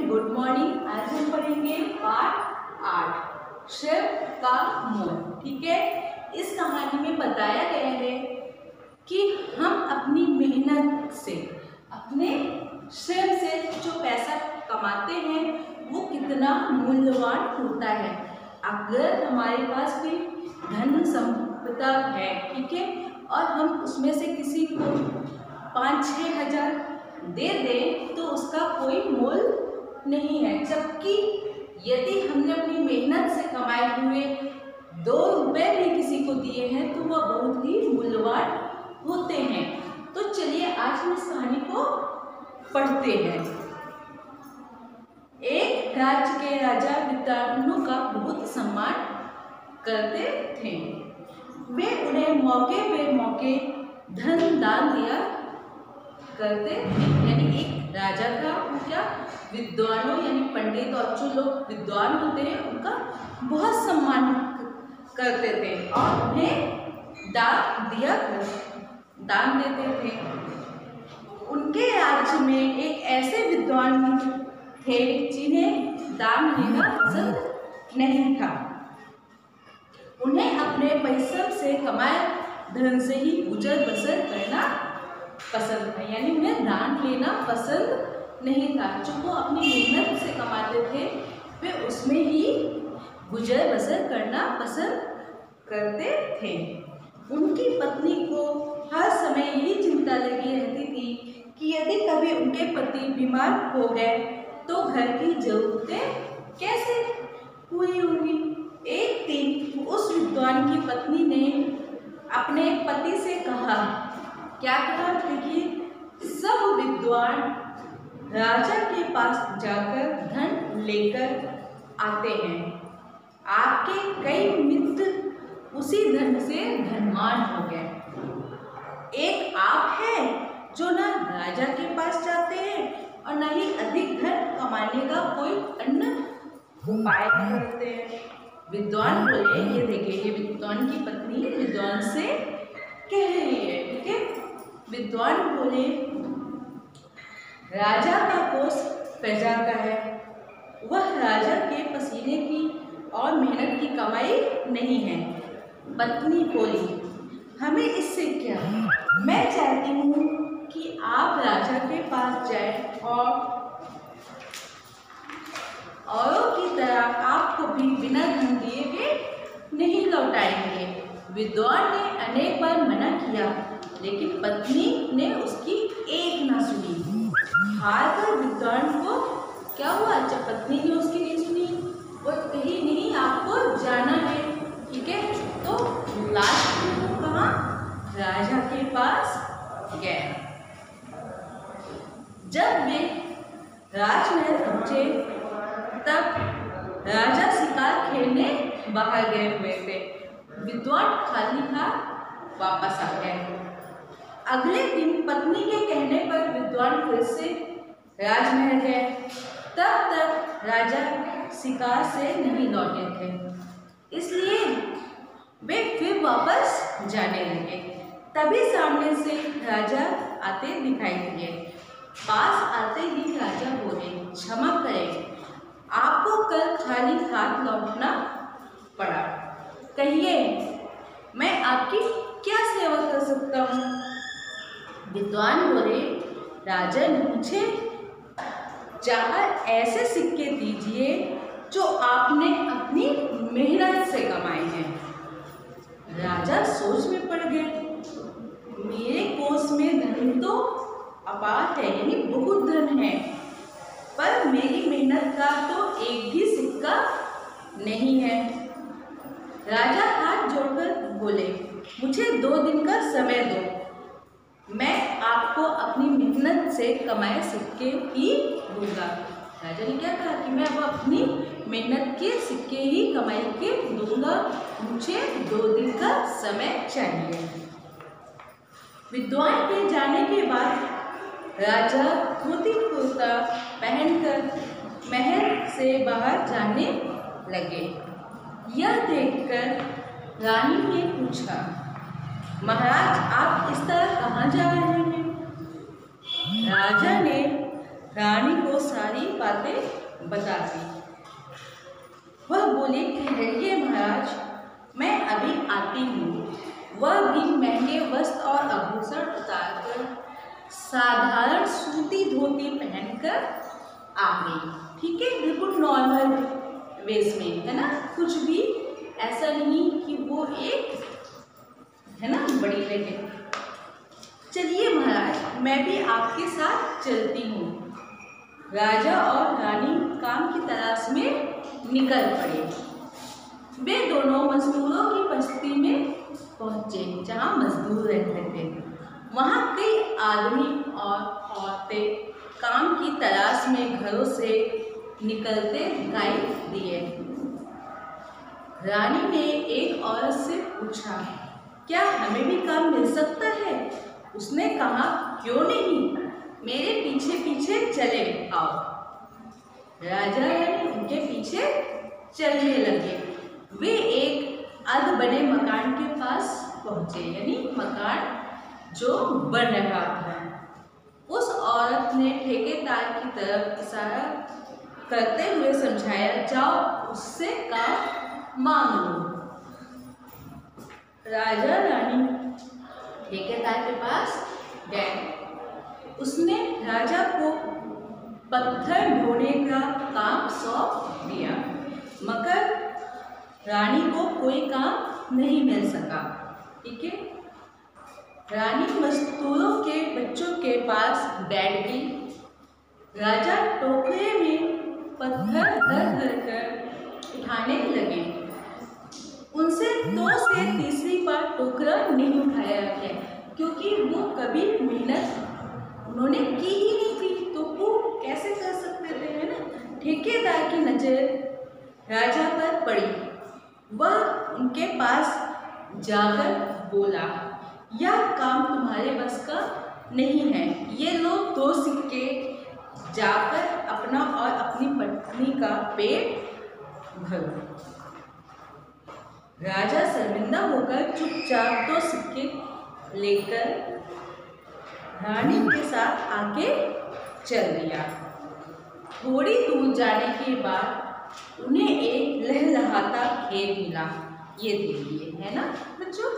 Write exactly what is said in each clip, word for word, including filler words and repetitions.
Good morning. आज हम पढ़ेंगे पाठ आठ शिव का मोल। ठीक है, इस कहानी में बताया गया है कि हम अपनी मेहनत से, अपने श्रम से जो पैसा कमाते हैं वो कितना मूल्यवान होता है। अगर हमारे पास कोई धन संपदा है, ठीक है, और हम उसमें से किसी को पाँच छः हजार दे दें तो उसका कोई मोल नहीं है। जबकि यदि हमने अपनी मेहनत से कमाए हुए दो रुपए भी किसी को दिए हैं तो वह बहुत ही मूल्यवान होते हैं। तो चलिए आज हम इस कहानी को पढ़ते हैं। एक राज्य के राजा विद्वानों का बहुत सम्मान करते थे। वे उन्हें मौके पे मौके धन दान दिया करते थे। यानी एक राजा था, वो क्या विद्वानों यानी पंडित और जो लोग विद्वान होते हैं उनका बहुत सम्मान करते थे और उन्हें दान दिया कर दान देते थे। उनके राज्य में एक ऐसे विद्वान थे जिन्हें दान देना पसंद नहीं था। उन्हें अपने परिश्रम से कमाए धन से ही गुजर बसर करना पसंद था। यानी उन्हें दान लेना पसंद नहीं था। जो वो अपनी मेहनत से कमाते थे वे उसमें ही गुजर बसर करना पसंद करते थे। उनकी पत्नी को हर समय यही चिंता लगी रहती थी कि यदि कभी उनके पति बीमार हो गए तो घर की जरूरतें कैसे पूरी होंगी। एक दिन उस विद्वान की पत्नी ने अपने पति से कहा, क्या कहा, देखिए, सब विद्वान राजा के पास जाकर धन लेकर आते हैं। आपके कई मित्र उसी धन से धनवान हो गए। एक आप हैं जो ना राजा के पास जाते हैं और न ही अधिक धन कमाने का कोई अन्य उपाय करते हैं। विद्वान बोले, ये देखिए, ये विद्वान की पत्नी विद्वान से कह रही है। ठीक है, विद्वान बोले, राजा का कोष प्रजा का है, वह राजा के पसीने की और मेहनत की कमाई नहीं है। पत्नी बोली, हमें इससे क्या, मैं चाहती हूँ कि आप राजा के पास जाएं और औरों की तरह आपको भी बिना धन दिए हुए नहीं लौटाएंगे। विद्वान ने अनेक बार मना किया लेकिन पत्नी ने उसकी एक ना सुनी। हार कर विद्वान को क्या हुआ, जब पत्नी ने उसकी नहीं सुनी, वो कही नहीं आपको जाना है, ठीक है, तो लास्ट में कहाँ, राजा के पास गए। जब वे राजमहल पहुंचे तब राजा शिकार खेलने बाहर गए हुए थे। विद्वान खाली हाथ वापस आ गए। अगले दिन पत्नी के कहने पर विद्वान फिर से राजमहल गए। तब तक राजा शिकार से नहीं लौटे थे, इसलिए वे फिर वापस जाने लगे। तभी सामने से राजा आते दिखाई दिए। पास आते ही राजा बोले, क्षमा करें, आपको कल खाली हाथ लौटना पड़ा। कहिए, मैं आपकी क्या सेवा कर सकता हूँ। विद्वान बोले, राजन, मुझे चार ऐसे सिक्के दीजिए जो आपने अपनी मेहनत से कमाए हैं। राजा सोच में पड़ गए। मेरे कोष में धन तो अपार है, यानी बहुत धन है, पर मेरी मेहनत का तो एक भी सिक्का नहीं है। राजा हाथ जोड़कर बोले, मुझे दो दिन का समय दो, मैं आपको अपनी मेहनत से कमाए सिक्के ही दूंगा। राजा ने क्या कहा कि मैं अब अपनी मेहनत के सिक्के ही कमाई के दूंगा, मुझे दो दिन का समय चाहिए। विद्वान के जाने के बाद राजा धोती कुर्ता पहनकर महल से बाहर जाने लगे। यह देखकर रानी ने पूछा, महाराज, आप इस तरह कहाँ जा रहे हैं। राजा ने रानी को सारी बातें बताती। वह बोली, ठहरिए महाराज, मैं अभी आती हूँ। वह भी महंगे वस्त्र और आभूषण उतारकर साधारण सूती धोती पहनकर आ गई। ठीक है, बिल्कुल नॉर्मल वेश में, है ना, कुछ भी ऐसा नहीं कि वो एक, है ना, बड़ी लगे। चलिए महाराज, मैं भी आपके साथ चलती हूँ। राजा और रानी काम की तलाश में निकल पड़े। वे दोनों मजदूरों की बस्ती में पहुँचे, जहाँ मजदूर रहते थे। वहाँ कई आदमी और औरतें काम की तलाश में घरों से निकलते दिखाई दिए। रानी ने एक औरत से पूछा, क्या हमें भी काम मिल सकता है? उसने कहा, क्यों नहीं, मेरे पीछे पीछे चले आओ। राजा रानी उनके पीछे चलने लगे। वे एक अध बने मकान के पास पहुंचे, यानी मकान जो बन रहा था। उस औरत ने ठेकेदार की तरफ इशारा करते हुए समझाया, जाओ उससे काम मांग लो। राजा रानी ठेकेदार के पास गए। उसने राजा को पत्थर ढोने का काम सौंप दिया, मगर रानी को कोई काम नहीं मिल सका। ठीक है, रानी मजदूरों के बच्चों के पास बैठ गई। राजा टोकरे में पत्थर भर भर कर उठाने लगे। उनसे दो से तीसरी बार टोकरा नहीं उठाया गया, क्योंकि वो कभी मेहनत उन्होंने की ही नहीं थी, तो वो कैसे कर सकते थे, है ना। ठेकेदार की नज़र राजा पर पड़ी। वह उनके पास जाकर बोला, यह काम तुम्हारे बस का नहीं है। ये लो दो सिक्के, जाकर अपना और अपनी पत्नी का पेट भरो। राजा शर्मिंदा होकर चुपचाप दो सिक्के लेकर रानी के साथ आगे चल दिया। थोड़ी दूर जाने के बाद उन्हें एक लहलहाता खेत मिला। ये देखिए, है ना बच्चों,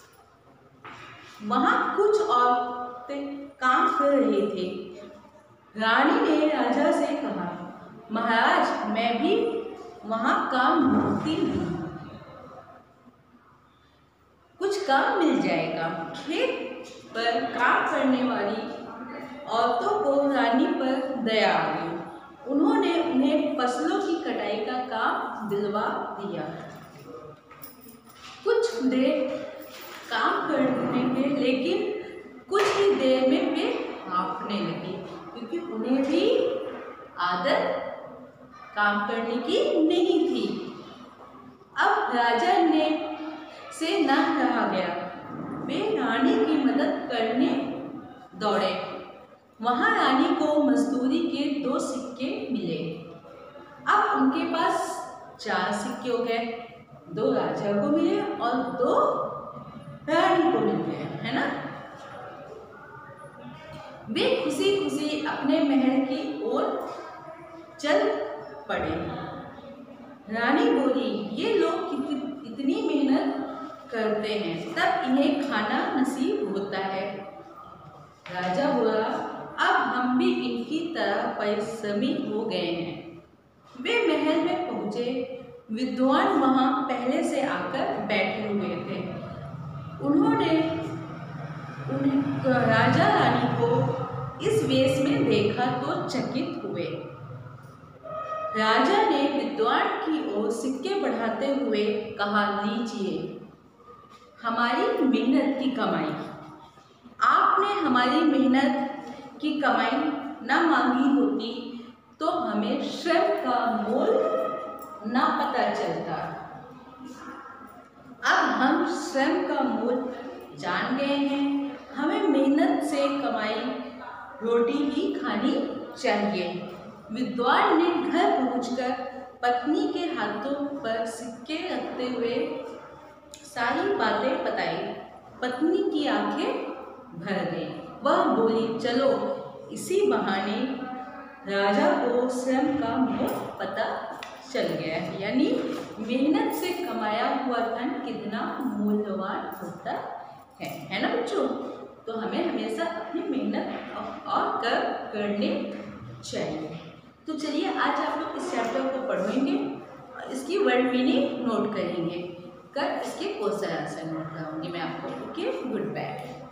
वहाँ कुछ औरतें काम कर रहे थे। रानी ने राजा से कहा, महाराज, मैं भी वहाँ काम ढूंढती हूँ, कुछ काम मिल जाएगा। खेत पर काम करने वाली औरतों को रानी पर दया आ गई। उन्होंने उन्हें फसलों की कटाई का काम दिलवा दिया। कुछ देर काम करने के, लेकिन कुछ ही देर में वे हाँफने लगे, क्योंकि उन्हें भी आदत काम करने की नहीं थी। अब राजा ने से न रहा गया। वे रानी की मदद करने दौड़े। वहाँ रानी को मजदूरी के दो सिक्के मिले। अब उनके पास चार सिक्के हो गए, दो राजा को मिले और दो रानी को मिल गए, है ना। वे खुशी खुशी अपने महल की ओर चल पड़े। रानी बोली, ये लोग इतनी मेहनत करते हैं, तब इन्हें खाना नसीब होता है। राजा बोला, अब हम भी इनकी तरह परिश्रमी हो गए हैं। वे महल में पहुँचे। विद्वान वहाँ पहले से आकर बैठे हुए थे। उन्होंने उन्हें राजा रानी को इस वेश में देखा तो चकित हुए। राजा ने विद्वान की ओर सिक्के बढ़ाते हुए कहा, लीजिए हमारी मेहनत की कमाई। आपने हमारी मेहनत की कमाई न मांगी होती तो हमें श्रम का मोल न पता चलता। अब हम श्रम का मोल जान गए हैं। हमें मेहनत से कमाई रोटी ही खानी चाहिए। विद्वान ने घर पहुंचकर पत्नी के हाथों पर सिक्के रखते हुए सारी बातें बताई। पत्नी की आंखें भर गईं। वह बोली, चलो इसी बहाने राजा को श्रम का मोल चल गया है। यानी मेहनत से कमाया हुआ धन कितना मूल्यवान होता है, है ना बच्चों। तो हमें हमेशा अपनी मेहनत और कर करनी चाहिए। तो चलिए आज आप लोग इस चैप्टर को पढ़ेंगे और इसकी वर्ड मीनिंग नोट करेंगे। कर इसके क्वेश्चन आंसर नोट कराऊंगी मैं आपको। Okay, good bye.